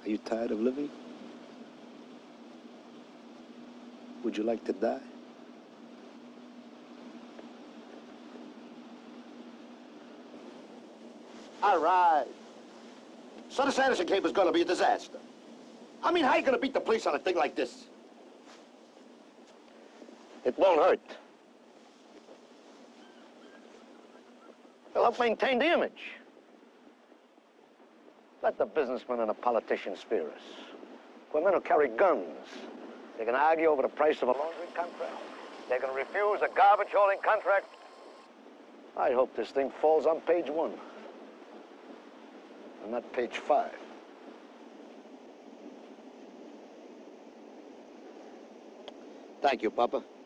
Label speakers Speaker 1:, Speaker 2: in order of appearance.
Speaker 1: Are you tired of living? Would you like to die?
Speaker 2: All right. So the Sanderson case is gonna be a disaster. I mean, how you gonna beat the police on a thing like this?
Speaker 3: It won't hurt. It'll help maintain the image. Let the businessmen and the politicians fear us. We're men who carry guns. They're gonna argue over the price of a laundering contract. They're gonna refuse a garbage hauling contract. I hope this thing falls on page 1. And not page 5.
Speaker 2: Thank you, Papa.